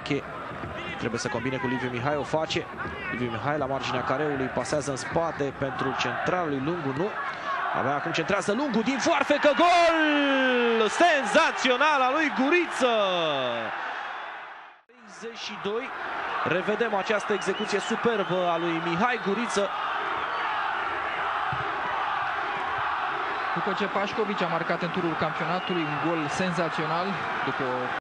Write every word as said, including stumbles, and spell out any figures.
Iordache. Trebuie să combine cu Liviu Mihai, o face. Liviu Mihai la marginea careului, pasează în spate pentru centralul lui Lungu, nu. Abia acum centrează Lungu din foarfecă, gol! Senzațional al lui Guriță! treizeci și doi. Revedem această execuție superbă a lui Mihai Guriță. După ce Pașcovici a marcat în turul campionatului un gol senzațional, după o